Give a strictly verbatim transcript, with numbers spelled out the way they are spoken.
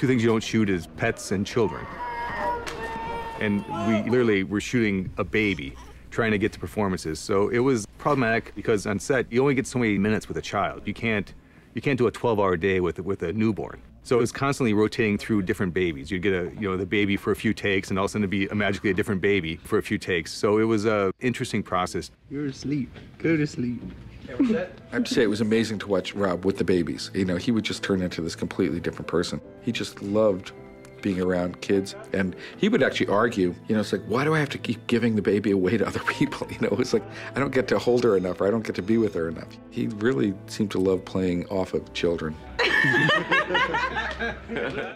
two things you don't shoot is pets and children. And we literally were shooting a baby, trying to get to performances. So it was problematic because on set, you only get so many minutes with a child. You can't, you can't do a twelve hour day with, with a newborn. So it was constantly rotating through different babies. You'd get a, you know, the baby for a few takes, and all of a sudden it'd be a magically a different baby for a few takes. So it was a interesting process. You're asleep. Go to sleep. I have to say, it was amazing to watch Rob with the babies. You know, he would just turn into this completely different person. He just loved being around kids, and he would actually argue, you know, it's like, why do I have to keep giving the baby away to other people? You know, it's like, I don't get to hold her enough, or I don't get to be with her enough. He really seemed to love playing off of children.